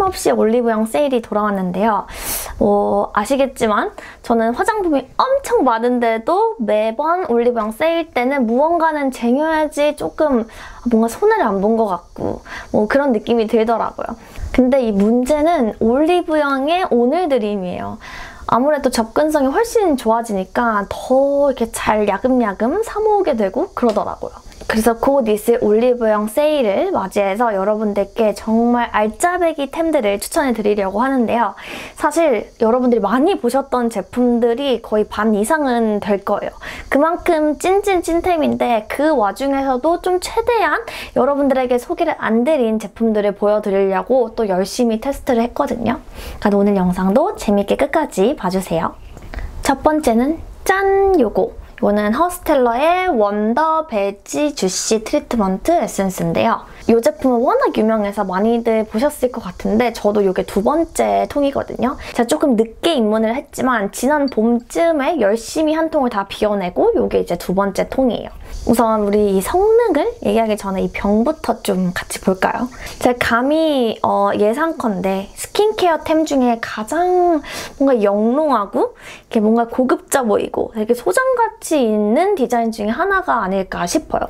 어김없이 올리브영 세일이 돌아왔는데요. 아시겠지만 저는 화장품이 엄청 많은데도 매번 올리브영 세일 때는 무언가는 쟁여야지 조금 뭔가 손해를 안 본 것 같고 그런 느낌이 들더라고요. 근데 이 문제는 올리브영의 오늘드림이에요. 아무래도 접근성이 훨씬 좋아지니까 더 이렇게 잘 야금야금 사 모으게 되고 그러더라고요. 그래서 곧 있을 올리브영 세일을 맞이해서 여러분들께 정말 알짜배기 템들을 추천해 드리려고 하는데요. 사실 여러분들이 많이 보셨던 제품들이 거의 반 이상은 될 거예요. 그만큼 찐템인데 그 와중에서도 좀 최대한 여러분들에게 소개를 안 드린 제품들을 보여드리려고 또 열심히 테스트를 했거든요. 그러니까 오늘 영상도 재밌게 끝까지 봐주세요. 첫 번째는 짠! 이거는 허스텔러의 원더 베지 주시 트리트먼트 에센스인데요. 이 제품은 워낙 유명해서 많이들 보셨을 것 같은데 저도 이게 두 번째 통이거든요. 제가 조금 늦게 입문을 했지만 지난 봄쯤에 열심히 한 통을 다 비워내고 이게 이제 두 번째 통이에요. 우선 우리 이 성능을 얘기하기 전에 이 병부터 좀 같이 볼까요? 제가 감히 예상컨대 스킨케어템 중에 가장 뭔가 영롱하고 이렇게 뭔가 고급져 보이고 되게 소장가치 있는 디자인 중에 하나가 아닐까 싶어요.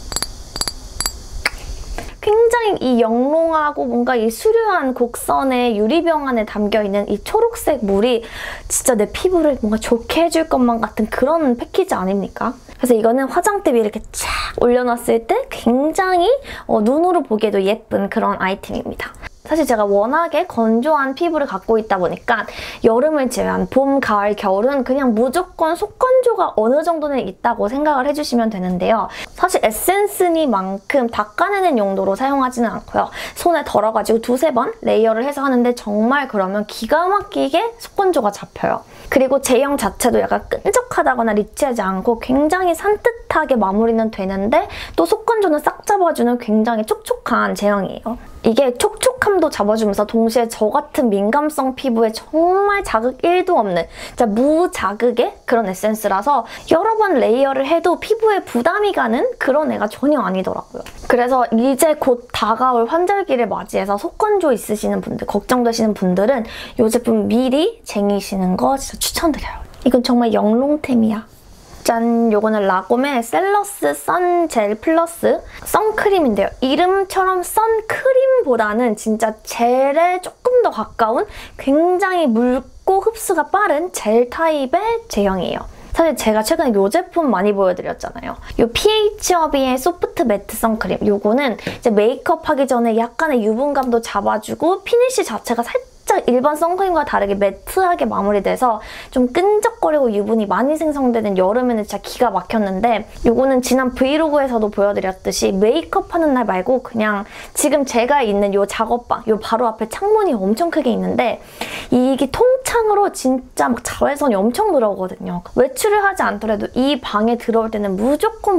굉장히 이 영롱하고 뭔가 이 수려한 곡선의 유리병 안에 담겨있는 이 초록색 물이 진짜 내 피부를 뭔가 좋게 해줄 것만 같은 그런 패키지 아닙니까? 그래서 이거는 화장대 위에 이렇게 쫙 올려놨을 때 굉장히 눈으로 보기에도 예쁜 그런 아이템입니다. 사실 제가 워낙에 건조한 피부를 갖고 있다 보니까 여름을 제외한 봄, 가을, 겨울은 그냥 무조건 속건조가 어느 정도는 있다고 생각을 해주시면 되는데요. 사실 에센스니만큼 닦아내는 용도로 사용하지는 않고요. 손에 덜어가지고 두세 번 레이어를 해서 하는데 정말 그러면 기가 막히게 속건조가 잡혀요. 그리고 제형 자체도 약간 끈적하다거나 리치하지 않고 굉장히 산뜻하게 마무리는 되는데 또 속건조는 싹 잡아주는 굉장히 촉촉한 제형이에요. 이게 촉촉함도 잡아주면서 동시에 저 같은 민감성 피부에 정말 자극 1도 없는 진짜 무자극의 그런 에센스라서 여러 번 레이어를 해도 피부에 부담이 가는 그런 애가 전혀 아니더라고요. 그래서 이제 곧 다가올 환절기를 맞이해서 속건조 있으시는 분들, 걱정되시는 분들은 이 제품 미리 쟁이시는 거 진짜 추천드려요. 이건 정말 영롱템이야. 짠! 요거는 라곰의 셀러스 선젤 플러스 선크림인데요. 이름처럼 선크림보다는 진짜 젤에 조금 더 가까운 굉장히 묽고 흡수가 빠른 젤 타입의 제형이에요. 사실 제가 최근에 이 제품 많이 보여드렸잖아요. 이 PH어비의 소프트 매트 선크림. 요거는 이제 메이크업 하기 전에 약간의 유분감도 잡아주고 피니쉬 자체가 살짝 일반 선크림과 다르게 매트하게 마무리돼서 좀 끈적거리고 유분이 많이 생성되는 여름에는 진짜 기가 막혔는데 이거는 지난 브이로그에서도 보여드렸듯이 메이크업 하는 날 말고 그냥 지금 제가 있는 이 작업방, 이 바로 앞에 창문이 엄청 크게 있는데 이게 통창으로 진짜 막 자외선이 엄청 들어오거든요. 외출을 하지 않더라도 이 방에 들어올 때는 무조건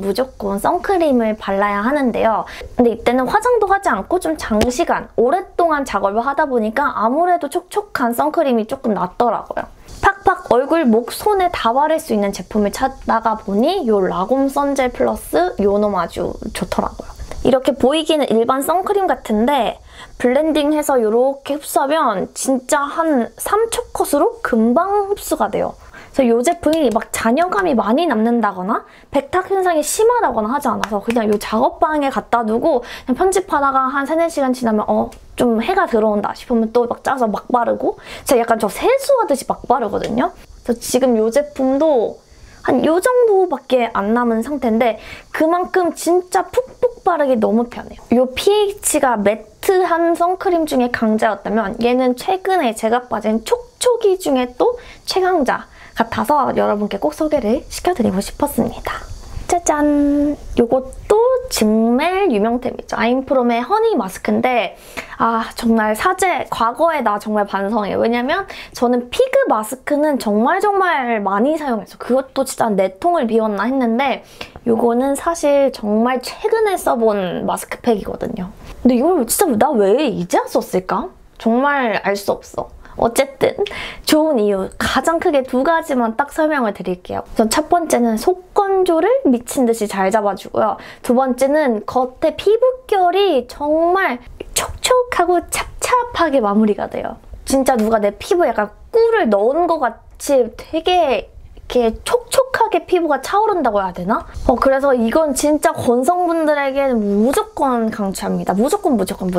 선크림을 발라야 하는데요. 근데 이때는 화장도 하지 않고 좀 장시간, 오랫동안 작업을 하다 보니까 아무래도 촉촉한 선크림이 조금 낫더라고요. 팍팍 얼굴, 목, 손에 다 바를 수 있는 제품을 찾다가 보니 이 라곰 선젤 플러스 요 놈 아주 좋더라고요. 이렇게 보이기는 일반 선크림 같은데 블렌딩해서 이렇게 흡수하면 진짜 한 3초 컷으로 금방 흡수가 돼요. 그래서 이 제품이 막 잔여감이 많이 남는다거나 백탁 현상이 심하다거나 하지 않아서 그냥 이 작업방에 갖다 두고 그냥 편집하다가 한 3-4시간 지나면 좀 해가 들어온다 싶으면 또 막 짜서 막 바르고 제가 약간 저 세수하듯이 막 바르거든요. 그래서 지금 이 제품도 한 요 정도밖에 안 남은 상태인데 그만큼 진짜 푹푹 바르기 너무 편해요. 이 pH가 매트한 선크림 중에 강자였다면 얘는 최근에 제가 빠진 촉촉이 중에 또 최강자 같아서 여러분께 꼭 소개를 시켜드리고 싶었습니다. 짜잔! 요것도 정말 유명템이죠. 아임프롬의 허니 마스크인데 정말 과거에 나 정말 반성해요. 왜냐면 저는 피그 마스크는 정말 많이 사용했어요. 그것도 진짜 4통을 비웠나 했는데 요거는 사실 정말 최근에 써본 마스크팩이거든요. 근데 이걸 진짜 나 왜 이제 썼을까? 정말 알 수 없어. 어쨌든 좋은 이유 가장 크게 2가지만 딱 설명을 드릴게요. 우선 첫 번째는 속건조를 미친 듯이 잘 잡아주고요. 두 번째는 겉에 피부결이 정말 촉촉하고 착착하게 마무리가 돼요. 진짜 누가 내 피부에 약간 꿀을 넣은 것 같이 되게 이렇게 촉촉하게 피부가 차오른다고 해야 되나? 그래서 이건 진짜 건성분들에게는 무조건 강추합니다. 무조건.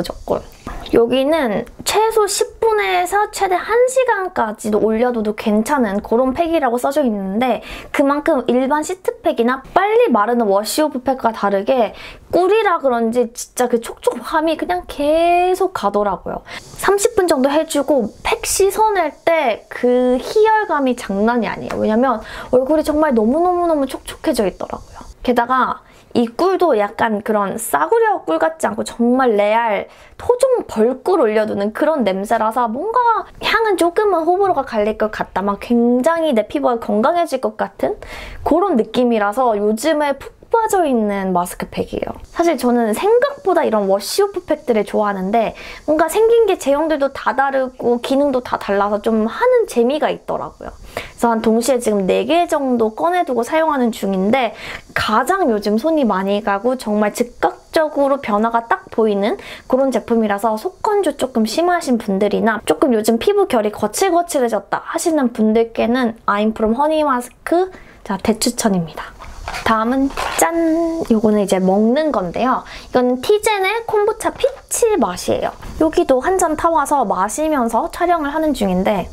여기는 최소 10분에서 최대 1시간까지도 올려둬도 괜찮은 그런 팩이라고 써져 있는데 그만큼 일반 시트팩이나 빨리 마르는 워시오프 팩과 다르게 꿀이라 그런지 진짜 그 촉촉함이 그냥 계속 가더라고요. 30분 정도 해주고 팩 씻어낼 때 그 희열감이 장난이 아니에요. 왜냐면 얼굴이 정말 너무너무 촉촉해져 있더라고요. 게다가 이 꿀도 약간 그런 싸구려 꿀 같지 않고 정말 레알 토종 벌꿀 올려두는 그런 냄새라서 뭔가 향은 조금은 호불호가 갈릴 것 같다. 막 굉장히 내 피부가 건강해질 것 같은 그런 느낌이라서 요즘에 푹 빠져있는 마스크팩이에요. 사실 저는 생각보다 이런 워시오프 팩들을 좋아하는데 뭔가 생긴 게 제형들도 다 다르고 기능도 다 달라서 좀 하는 재미가 있더라고요. 그래서 한 동시에 지금 4개 정도 꺼내두고 사용하는 중인데 가장 요즘 손이 많이 가고 정말 즉각적으로 변화가 딱 보이는 그런 제품이라서 속건조 조금 심하신 분들이나 조금 요즘 피부 결이 거칠거칠해졌다 하시는 분들께는 아임프롬 허니 마스크 대추천입니다. 다음은 짠! 요거는 이제 먹는 건데요. 이거는 티젠의 콤부차 피치 맛이에요. 여기도 한 잔 타와서 마시면서 촬영을 하는 중인데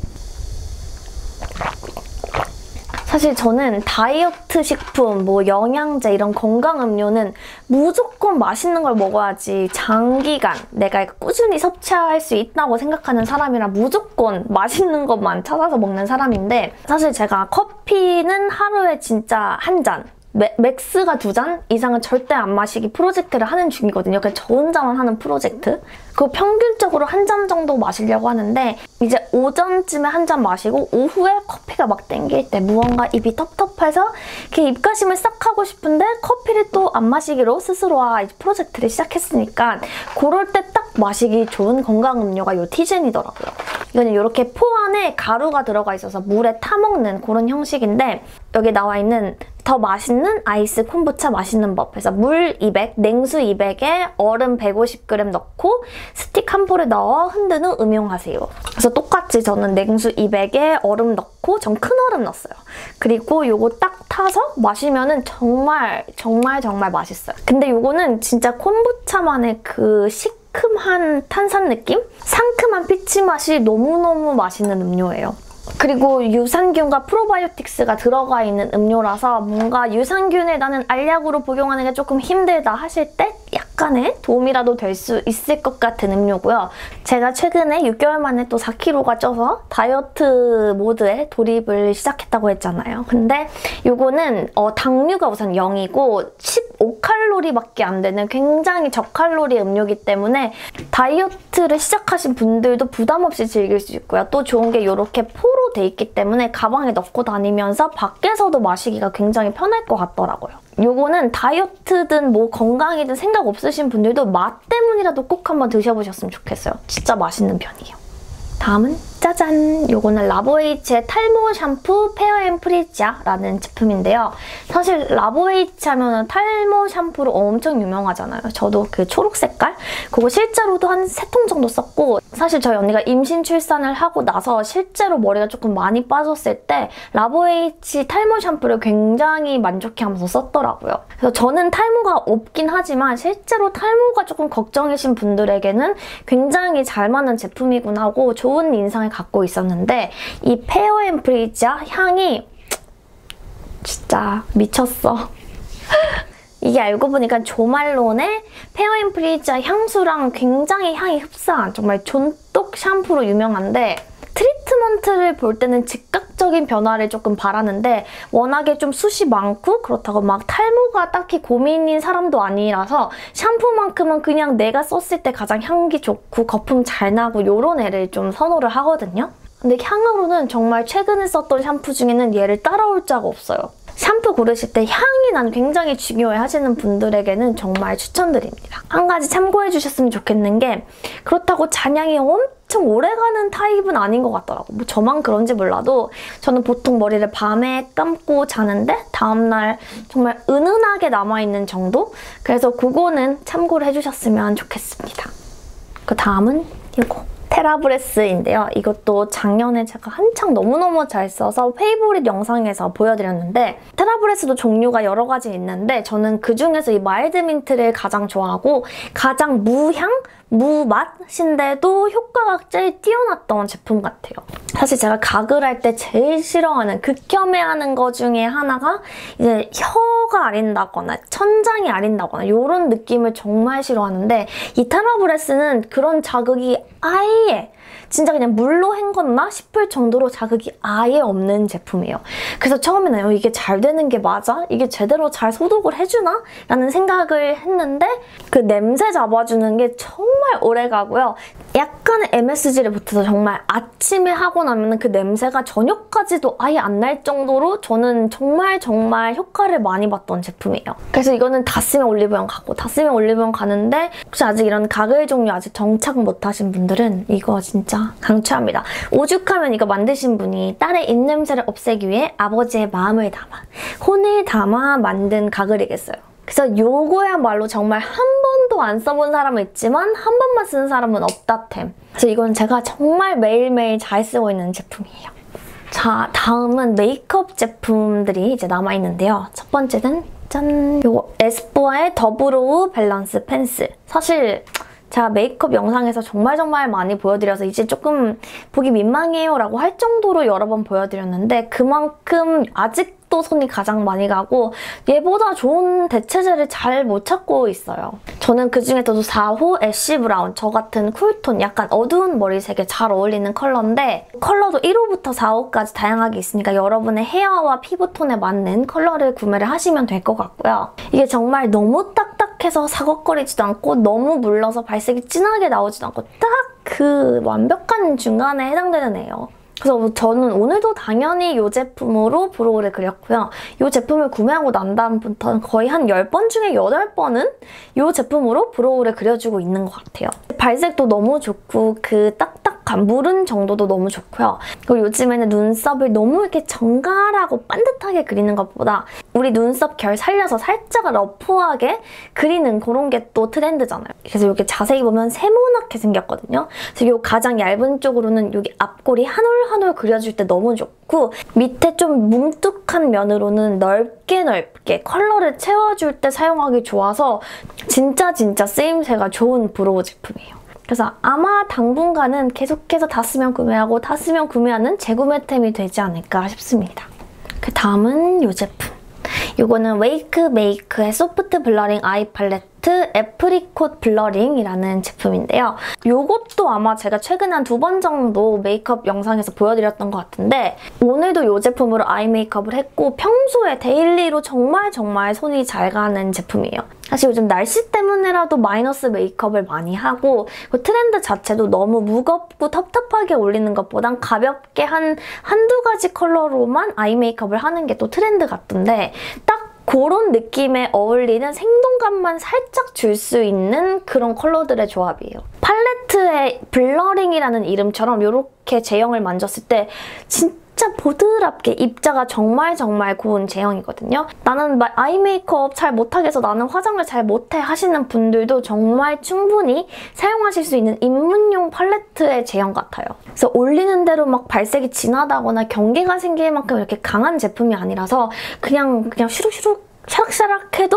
사실 저는 다이어트 식품, 영양제 이런 건강 음료는 무조건 맛있는 걸 먹어야지 장기간 내가 꾸준히 섭취할 수 있다고 생각하는 사람이라 무조건 맛있는 것만 찾아서 먹는 사람인데 사실 제가 커피는 하루에 진짜 한 잔, 맥스가 2잔 이상은 절대 안 마시기 프로젝트를 하는 중이거든요. 그냥 저 혼자만 하는 프로젝트. 그거 평균적으로 한 잔 정도 마시려고 하는데 이제 오전쯤에 한 잔 마시고 오후에 커피가 막 땡길 때 무언가 입이 텁텁해서 이렇게 입가심을 싹 하고 싶은데 커피를 또 안 마시기로 스스로와 프로젝트를 시작했으니까 그럴 때 딱 마시기 좋은 건강 음료가 이 티젠이더라고요. 이거는 이렇게 포 안에 가루가 들어가 있어서 물에 타먹는 그런 형식인데 여기 나와 있는 더 맛있는 아이스 콤부차 마시는 법. 그래서 물 200, 냉수 200에 얼음 150g 넣고 스틱 한 포를 넣어 흔든 후 음용하세요. 그래서 똑같이 저는 냉수 200에 얼음 넣고 전 큰 얼음 넣었어요. 그리고 요거 딱 타서 마시면은 정말 맛있어요. 근데 요거는 진짜 콤부차만의 그 시큼한 탄산 느낌? 상큼한 피치 맛이 너무너무 맛있는 음료예요. 그리고 유산균과 프로바이오틱스가 들어가 있는 음료라서 뭔가 유산균을 나는 알약으로 복용하는 게 조금 힘들다 하실 때 약간의 도움이라도 될 수 있을 것 같은 음료고요. 제가 최근에 6개월 만에 또 4kg가 쪄서 다이어트 모드에 돌입을 시작했다고 했잖아요. 근데 이거는 당류가 우선 0이고 15칼로리밖에 안 되는 굉장히 저칼로리 음료이기 때문에 다이어트를 시작하신 분들도 부담 없이 즐길 수 있고요. 또 좋은 게 이렇게 포로 돼 있기 때문에 가방에 넣고 다니면서 밖에서도 마시기가 굉장히 편할 것 같더라고요. 요거는 다이어트든 건강이든 생각 없으신 분들도 맛 때문이라도 꼭 한번 드셔보셨으면 좋겠어요. 진짜 맛있는 편이에요. 다음은 짜잔! 요거는 라보에이치의 탈모 샴푸 페어 앤 프리지아라는 제품인데요. 사실 라보에이치 하면 탈모 샴푸로 엄청 유명하잖아요. 저도 그 초록 색깔? 그거 실제로도 한 3통 정도 썼고 사실 저희 언니가 임신 출산을 하고 나서 실제로 머리가 조금 많이 빠졌을 때 라보에이치 탈모 샴푸를 굉장히 만족해하면서 썼더라고요. 그래서 저는 탈모가 없긴 하지만 실제로 탈모가 조금 걱정이신 분들에게는 굉장히 잘 맞는 제품이구나 하고 좋은 인상을 갖고 있었는데 이 페어 앤 프리지아 향이 진짜 미쳤어. 이게 알고 보니까 조말론의 페어 앤 프리지아 향수랑 굉장히 향이 흡사한 정말 존똑 샴푸로 유명한데 트리트먼트를 볼 때는 즉각적인 변화를 조금 바라는데 워낙에 좀 숱이 많고 그렇다고 막 탈모가 딱히 고민인 사람도 아니라서 샴푸만큼은 그냥 내가 썼을 때 가장 향기 좋고 거품 잘 나고 이런 애를 좀 선호를 하거든요. 근데 향으로는 정말 최근에 썼던 샴푸 중에는 얘를 따라올 자가 없어요. 샴푸 고르실 때 향이 난 굉장히 중요해 하시는 분들에게는 정말 추천드립니다. 한 가지 참고해 주셨으면 좋겠는 게 그렇다고 잔향이 엄청 오래가는 타입은 아닌 것 같더라고. 저만 그런지 몰라도 저는 보통 머리를 밤에 감고 자는데 다음날 정말 은은하게 남아있는 정도? 그래서 그거는 참고를 해주셨으면 좋겠습니다. 그 다음은 이거 테라브레스인데요. 이것도 작년에 제가 한창 너무너무 잘 써서 페이보릿 영상에서 보여드렸는데 테라브레스도 종류가 여러 가지 있는데 저는 그중에서 이 마일드 민트를 가장 좋아하고 가장 무향? 무맛인데도 효과가 제일 뛰어났던 제품 같아요. 사실 제가 가글할 때 제일 싫어하는 극혐해하는 것 중에 하나가 이제 혀가 아린다거나 천장이 아린다거나 이런 느낌을 정말 싫어하는데 이 테라브레스는 그런 자극이 아예 진짜 그냥 물로 헹궜나 싶을 정도로 자극이 아예 없는 제품이에요. 그래서 처음에는 이게 잘 되는 게 맞아? 이게 제대로 잘 소독을 해주나? 라는 생각을 했는데 그 냄새 잡아주는 게 정말 오래 가고요. 약간의 MSG를 보태서 정말 아침에 하고 나면 그 냄새가 저녁까지도 아예 안 날 정도로 저는 정말 효과를 많이 봤던 제품이에요. 그래서 이거는 다 쓰면 올리브영 가고 다 쓰면 올리브영 가는데 혹시 아직 이런 가글 종류 아직 정착 못하신 분들은 이거 진짜 강추합니다. 오죽하면 이거 만드신 분이 딸의 입냄새를 없애기 위해 아버지의 마음을 담아 혼을 담아 만든 가글이겠어요. 그래서 요거야말로 정말 한 번도 안 써본 사람은 있지만 한 번만 쓰는 사람은 없다템. 그래서 이건 제가 정말 매일매일 잘 쓰고 있는 제품이에요. 자, 다음은 메이크업 제품들이 이제 남아있는데요. 첫 번째는 짠! 요거 에스쁘아의 더블로우 밸런스 펜슬. 사실 제가 메이크업 영상에서 정말 많이 보여드려서 이제 조금 보기 민망해요 라고 할 정도로 여러 번 보여드렸는데 그만큼 아직도 손이 가장 많이 가고 얘보다 좋은 대체제를 잘 못 찾고 있어요. 저는 그중에서도 4호 애쉬 브라운, 저 같은 쿨톤, 약간 어두운 머리색에 잘 어울리는 컬러인데 컬러도 1호부터 4호까지 다양하게 있으니까 여러분의 헤어와 피부톤에 맞는 컬러를 구매를 하시면 될 것 같고요. 이게 정말 너무 딱딱해서 사걱거리지도 않고 너무 물러서 발색이 진하게 나오지도 않고 딱 그 완벽한 중간에 해당되는 애예요. 그래서 저는 오늘도 당연히 이 제품으로 브로우를 그렸고요. 이 제품을 구매하고 난 다음부터는 거의 한 10번 중에 8번은 이 제품으로 브로우를 그려주고 있는 것 같아요. 발색도 너무 좋고 그 딱딱한 무른 정도도 너무 좋고요. 그리고 요즘에는 눈썹을 너무 이렇게 정갈하고 반듯하게 그리는 것보다 우리 눈썹 결 살려서 살짝 러프하게 그리는 그런 게 또 트렌드잖아요. 그래서 이렇게 자세히 보면 세모나게 생겼거든요. 그래서 이 가장 얇은 쪽으로는 여기 앞골이 한 올 한 올 그려줄 때 너무 좋고 밑에 좀 뭉툭한 면으로는 넓게 컬러를 채워줄 때 사용하기 좋아서 진짜 쓰임새가 좋은 브로우 제품이에요. 그래서 아마 당분간은 계속해서 다 쓰면 구매하고 다 쓰면 구매하는 재구매템이 되지 않을까 싶습니다. 그 다음은 이 제품. 이거는 웨이크 메이크의 소프트 블러링 아이 팔레트 애프리콧 블러링이라는 제품인데요. 이것도 아마 제가 최근에 한 2번 정도 메이크업 영상에서 보여드렸던 것 같은데 오늘도 이 제품으로 아이 메이크업을 했고 평소에 데일리로 정말 손이 잘 가는 제품이에요. 사실 요즘 날씨 때문에라도 마이너스 메이크업을 많이 하고 그 트렌드 자체도 너무 무겁고 텁텁하게 올리는 것보단 가볍게 한두 가지 컬러로만 아이 메이크업을 하는 게 또 트렌드 같던데 딱 그런 느낌에 어울리는 생동감만 살짝 줄 수 있는 그런 컬러들의 조합이에요. 팔레트의 블러링이라는 이름처럼 이렇게 제형을 만졌을 때 진짜 보드랍게 입자가 정말 고운 제형이거든요. 나는 아이 메이크업 잘 못하겠어, 나는 화장을 잘 못해 하시는 분들도 정말 충분히 사용하실 수 있는 입문용 팔레트의 제형 같아요. 그래서 올리는 대로 막 발색이 진하다거나 경계가 생길 만큼 이렇게 강한 제품이 아니라서 그냥 슈룩슈룩 샤락샤락 해도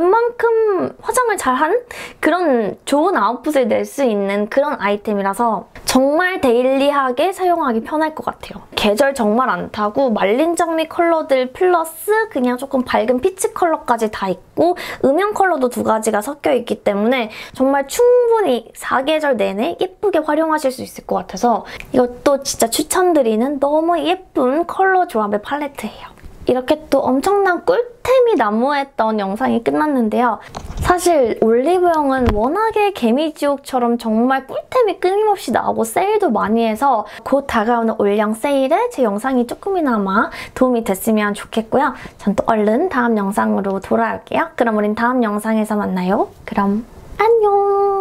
웬만큼 화장을 잘한 그런 좋은 아웃풋을 낼 수 있는 그런 아이템이라서 정말 데일리하게 사용하기 편할 것 같아요. 계절 정말 안 타고 말린 장미 컬러들 플러스 그냥 조금 밝은 피치 컬러까지 다 있고 음영 컬러도 2가지가 섞여 있기 때문에 정말 충분히 사계절 내내 예쁘게 활용하실 수 있을 것 같아서 이것도 진짜 추천드리는 너무 예쁜 컬러 조합의 팔레트예요. 이렇게 또 엄청난 꿀템이 난무했던 영상이 끝났는데요. 사실 올리브영은 워낙에 개미지옥처럼 정말 꿀템이 끊임없이 나오고 세일도 많이 해서 곧 다가오는 올영 세일에 제 영상이 조금이나마 도움이 됐으면 좋겠고요. 전 또 얼른 다음 영상으로 돌아올게요. 그럼 우린 다음 영상에서 만나요. 그럼 안녕!